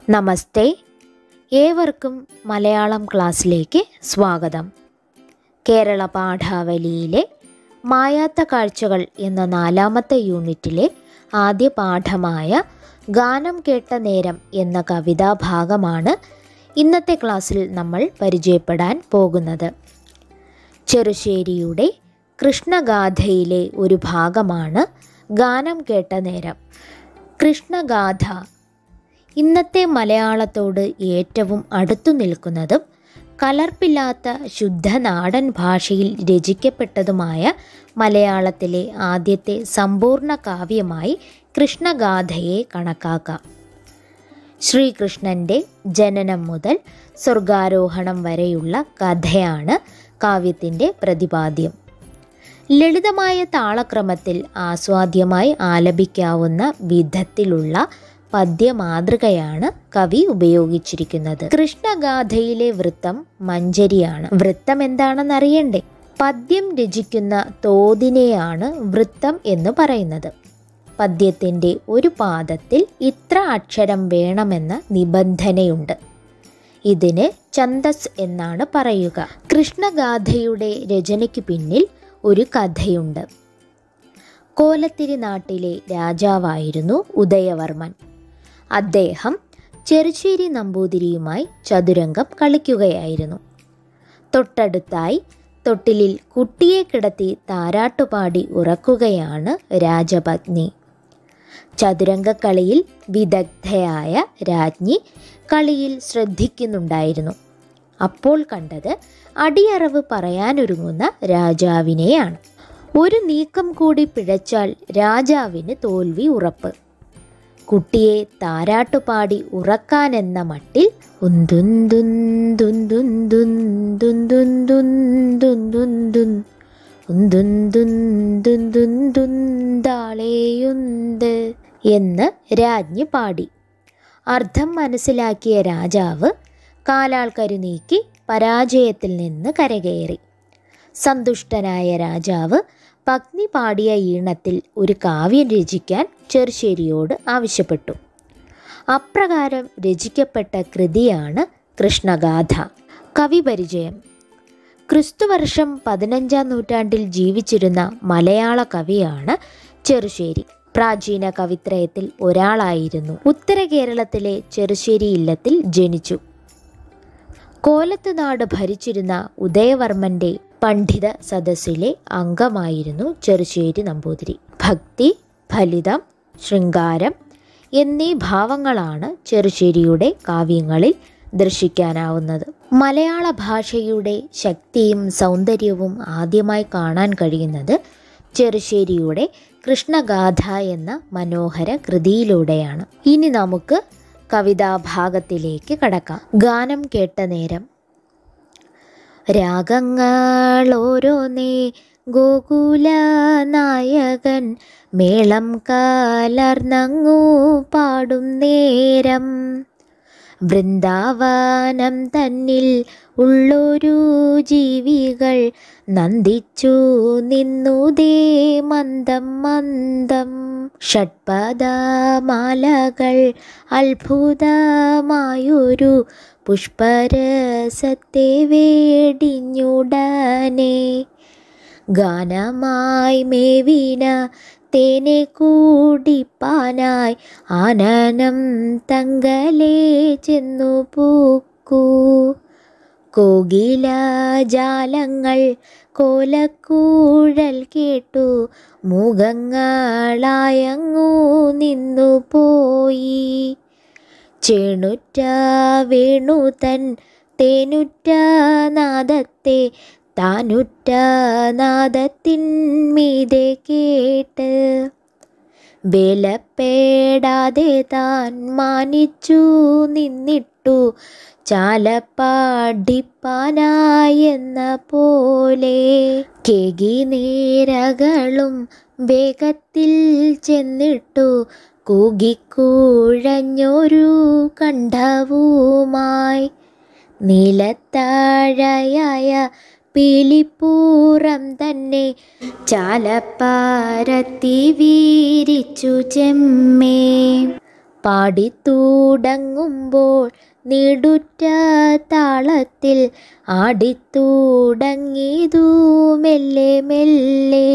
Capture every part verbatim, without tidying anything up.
നമസ്തേ, ഏവർക്കും മലയാളം ക്ലാസ്സിലേക്ക് സ്വാഗതം. കേരള പാഠാവലിയിലെ മായാത്ത കാഴ്ചകൾ എന്ന നാലാമത്തെ യൂണിറ്റിലെ ആദ്യ പാഠമായ ഗാനം കേട്ട നേരം എന്ന കവിതാഭാഗമാണ് ഇന്നത്തെ ക്ലാസ്സിൽ നമ്മൾ പരിചയപ്പെടാൻ പോകുന്നത്. ചെറുശ്ശേരിയുടെ കൃഷ്ണഗാഥയിലെ ഒരു ഭാഗമാണ് ഗാനം കേട്ട നേരം. കൃഷ്ണഗാഥ ഇന്നത്തെ മലയാളത്തോട് ഏറ്റവും അടുത്തു നിൽക്കുന്നതും കലർപ്പില്ലാത്ത ശുദ്ധ നാടൻ ഭാഷയിൽ രചിക്കപ്പെട്ടതുമായ മലയാളത്തിലെ ആദ്യത്തെ സമ്പൂർണ്ണ കാവ്യമായി കൃഷ്ണഗാഥയെ കണക്കാക്കാം. ശ്രീകൃഷ്ണൻ്റെ ജനനം മുതൽ സ്വർഗാരോഹണം വരെയുള്ള കഥയാണ് കാവ്യത്തിൻ്റെ പ്രതിപാദ്യം. ലളിതമായ താളക്രമത്തിൽ ആസ്വാദ്യമായി ആലപിക്കാവുന്ന വിധത്തിലുള്ള പദ്യമാതൃകയാണ് കവി ഉപയോഗിച്ചിരിക്കുന്നത്. കൃഷ്ണഗാഥയിലെ വൃത്തം മഞ്ജരിയാണ്. വൃത്തം എന്താണെന്ന് അറിയണ്ടേ? പദ്യം രചിക്കുന്ന തോതിനെയാണ് വൃത്തം എന്ന് പറയുന്നത്. പദ്യത്തിൻ്റെ ഒരു പാദത്തിൽ ഇത്ര അക്ഷരം വേണമെന്ന നിബന്ധനയുണ്ട്. ഇതിന് ഛന്ദസ് എന്നാണ് പറയുക. കൃഷ്ണഗാഥയുടെ രചനയ്ക്ക് പിന്നിൽ ഒരു കഥയുണ്ട്. കോലത്തിരി നാട്ടിലെ രാജാവായിരുന്നു ഉദയവർമ്മൻ. അദ്ദേഹം ചെറുശ്ശേരി നമ്പൂതിരിയുമായി ചതുരംഗം കളിക്കുകയായിരുന്നു. തൊട്ടടുത്തായി തൊട്ടിലിൽ കുട്ടിയെ കിടത്തി താരാട്ടുപാടി ഉറക്കുകയാണ് രാജപത്നി. ചതുരംഗക്കളിയിൽ വിദഗ്ധയായ രാജ്ഞി കളിയിൽ ശ്രദ്ധിക്കുന്നുണ്ടായിരുന്നു. അപ്പോൾ കണ്ടത് അടിയറവ് പറയാനൊരുങ്ങുന്ന രാജാവിനെയാണ്. ഒരു നീക്കം കൂടി പിഴച്ചാൽ രാജാവിന് തോൽവി ഉറപ്പ്. കുട്ടിയെ താരാട്ടുപാടി ഉറക്കാനെന്ന മട്ടിൽ എന്ന് രാജ്ഞി പാടി. അർത്ഥം മനസ്സിലാക്കിയ രാജാവ് കാലാൾക്കരു നീക്കി പരാജയത്തിൽ നിന്ന് കരകയറി. സന്തുഷ്ടനായ രാജാവ് പത്നി പാടിയ ഈണത്തിൽ ഒരു കാവ്യം രചിക്കാൻ ചെറുശ്ശേരിയോട് ആവശ്യപ്പെട്ടു. അപ്രകാരം രചിക്കപ്പെട്ട കൃതിയാണ് കൃഷ്ണഗാഥ. കവി പരിചയം. ക്രിസ്തുവർഷം പതിനഞ്ചാം നൂറ്റാണ്ടിൽ ജീവിച്ചിരുന്ന മലയാള കവിയാണ് ചെറുശ്ശേരി. പ്രാചീന കവിത്രയത്തിൽ ഒരാളായിരുന്നു. ഉത്തര കേരളത്തിലെ ചെറുശ്ശേരി ഇല്ലത്തിൽ ജനിച്ചു. കോലത്തുനാട് ഭരിച്ചിരുന്ന ഉദയവർമ്മൻ്റെ പണ്ഡിത സദസ്സിലെ അംഗമായിരുന്നു ചെറുശ്ശേരി നമ്പൂതിരി. ഭക്തി, ഫലിതം, ശൃംഗാരം എന്നീ ഭാവങ്ങളാണ് ചെറുശ്ശേരിയുടെ കാവ്യങ്ങളിൽ ദർശിക്കാനാവുന്നത്. മലയാള ഭാഷയുടെ ശക്തിയും സൗന്ദര്യവും ആദ്യമായി കാണാൻ കഴിയുന്നത് ചെറുശ്ശേരിയുടെ കൃഷ്ണഗാഥ എന്ന മനോഹര കൃതിയിലൂടെയാണ്. ഇനി നമുക്ക് കവിതാഭാഗത്തിലേക്ക് കടക്കാം. ഗാനം കേട്ട നേരം. രാഗങ്ങളോരോന്നേ ഗോകുല നായകൻ മേളം കലർന്നങ്ങു പാടും നേരം, വൃന്ദാവനം തന്നിൽ ഉള്ളൊരു ജീവികൾ നന്ദിച്ചു നിന്നുദേ മന്ദം മന്ദം. ഷഡ്പദമാലകൾ അത്ഭുതമായൊരു പുഷ്പരസത്തെ വേടിഞ്ഞുടനെ, ഗാനമായി മേവിന തേനെ കൂടിപ്പാനായി ആനനം തങ്കലേ ചെന്നു പൂക്കൂ. കോകില ജാലങ്ങൾ കോലക്കൂഴൽ കേട്ടു മുഖങ്ങളായങ്ങു നിന്നു പോയി. ചേണുറ്റ വേണുതൻ തേനുറ്റ നാദത്തെ താനുറ്റ നാദത്തിന്മീതെ കേട്ട്, വേലപ്പേടാതെ താൻ മാനിച്ചു നിന്നിട്ടു ചാലപ്പാടിപ്പാനായെന്ന പോലെ. കേകി നേരകളും വേഗത്തിൽ ചെന്നിട്ടു കൂകിക്കൂഴഞ്ഞൊരു കണ്ഠവുമായി, നീലത്താഴയായ പീലിപ്പൂറം തന്നെ ചാലപ്പാരത്തി വീരിച്ചു ചെമ്മേ. പാടിത്തുടങ്ങുമ്പോൾ നീടുറ്റ താളത്തിൽ ആടിത്തുടങ്ങിയതു മെല്ലെ മെല്ലെ.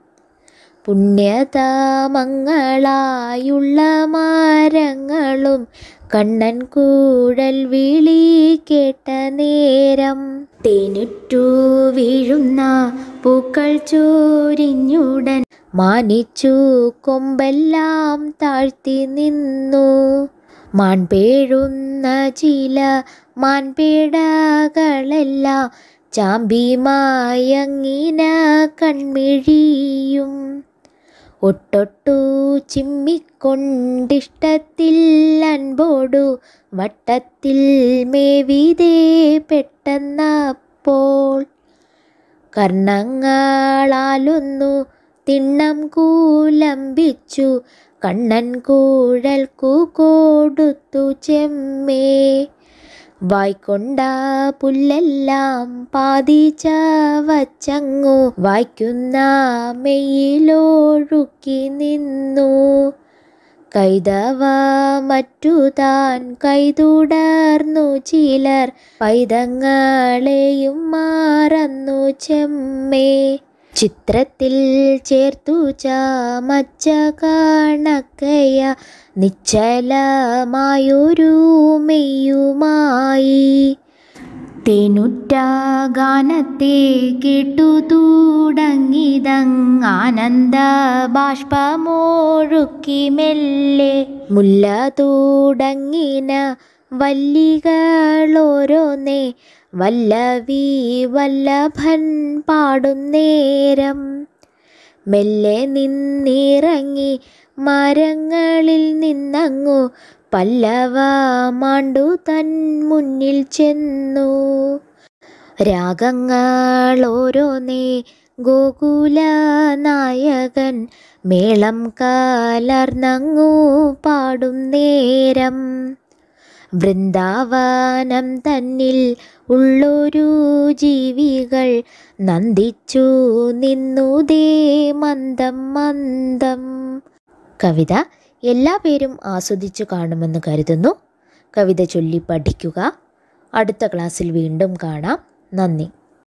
പുണ്യതാമങ്ങളായുള്ള മരങ്ങളും കണ്ണൻ കൂഴൽ വിളി കേട്ട നേരം തേനുറ്റു വീഴുന്ന പൂക്കൾ ചോരിഞ്ഞുടൻ മാനിച്ചു കൊമ്പെല്ലാം താഴ്ത്തി നിന്നു. മാൻപേഴുന്ന ചില മാൻപേടകളെല്ലാം ചാമ്പി മയങ്ങിന കൺമിഴിയും ഒട്ടൊട്ടു ചിമ്മിക്കൊണ്ടിഷ്ടത്തിൽ അൻപോടു വട്ടത്തിൽ മേവിതേ പെട്ടെന്നപ്പോൾ. കർണങ്ങളാലൊന്നു തിണ്ണം കൂലംബിച്ചു കണ്ണൻ കൂഴൽക്കു കൊടുത്തു ചെമ്മേ. വായ്ക്കൊണ്ട പുല്ലെല്ലാം പാതിച്ച വച്ചങ്ങു വായ്ക്കുന്ന മെയ്യിലൊഴുക്കി നിന്നു. കൈതവ മറ്റു താൻ കൈതുടർന്നു ചിലർ പൈതങ്ങളെയും മറന്നു ചെമ്മേ. ചിത്രത്തിൽ ചേർത്തു ചമച്ച കണക്കയ നിശ്ചലമായൊരു മെയ്യുമായി തേനുറ്റ ഗാനത്തെ കേട്ടു തുടങ്ങിതങ് ആനന്ദ ബാഷ്പമൊഴുക്കി മെല്ലെ. മുല്ല തുടങ്ങിന വല്ലികളോരോന്നേ വല്ലവി വല്ലഭൻ പാടുന്നേരം മെല്ലെ നിന്നിറങ്ങി മരങ്ങളിൽ നിന്നങ്ങു പല്ലവ മാണ്ടു തൻ മുന്നിൽ ചെന്നു. രാഗങ്ങളോരോന്നേ ഗോകുല നായകൻ മേളം കലർന്നങ്ങു പാടുന്നേരം വൃന്ദാവനം തന്നിൽ ഉള്ളൊരു ജീവികൾ നന്ദിച്ചു നിന്നുതേ മന്ദം മന്ദം. കവിത എല്ലാ പേരും ആസ്വദിച്ചു കാണുമെന്ന് കരുതുന്നു. കവിത ചൊല്ലി പഠിക്കുക. അടുത്ത ക്ലാസ്സിൽ വീണ്ടും കാണാം. നന്ദി.